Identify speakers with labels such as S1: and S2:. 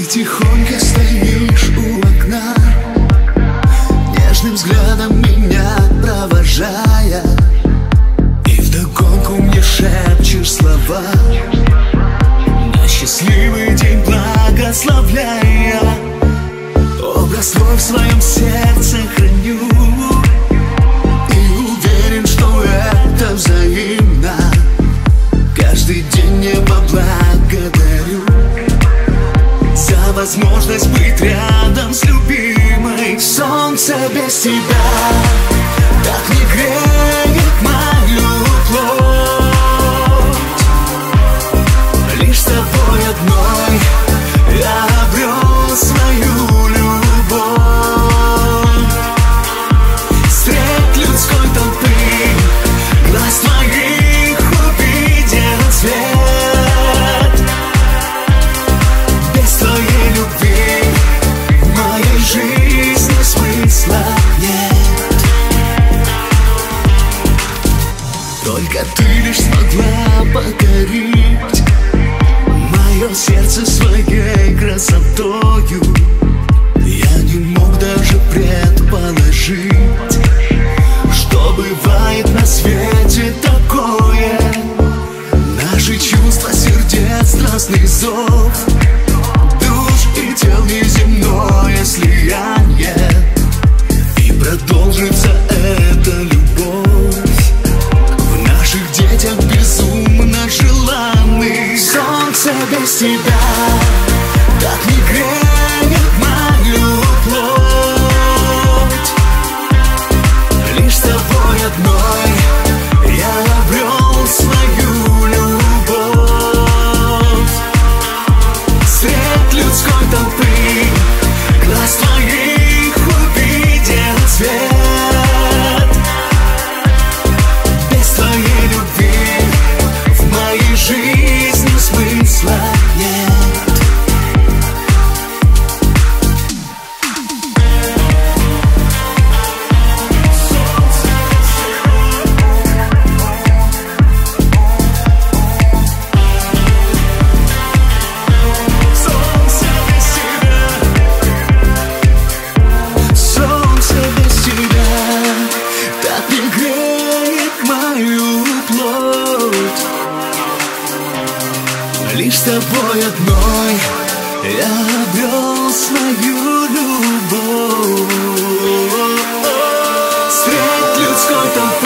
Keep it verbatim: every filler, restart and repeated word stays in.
S1: тихонько стоишь у окна, нежным взглядом меня провожая, и вдогонку мне шепчешь слова, на счастливый день благословляя. Образ твой в своем сердце храню и уверен, что это взаимно. Каждый день небо благодарю за возможность быть рядом с любимой. Солнце без тебя так не греет мою плоть. Лишь с тобой одной я обрел свою любовь. Средь людской толпы глаз твоих увидел цвет. Без твоей любви в моей жизни смысла нет. Только ты лишь смогла покорить мое сердце своей красотою. Я не мог даже предположить, что бывает на свете такое. Наши чувства сердец, страстный зов, душ и тел неземное слияние, и продолжится эта любовь в наших детях безумно желанных. Солнце без тебя так не греет мою плоть. Лишь с тобой одной я обрел свою любовь. Средь людской толпы глаз твоих увидел цвет. Без твоей любви в моей жизни смысла нет. Лишь с тобой одной я обрел свою любовь. Средь людской толпы